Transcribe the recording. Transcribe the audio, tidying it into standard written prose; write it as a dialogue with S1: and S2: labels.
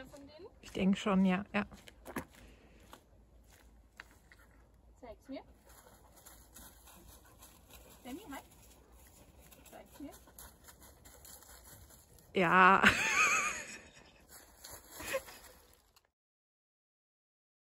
S1: einer von denen?
S2: Ich denke schon, ja.
S1: Zeig's mir. Sammy, hi. Zeig's mir.
S2: Ja.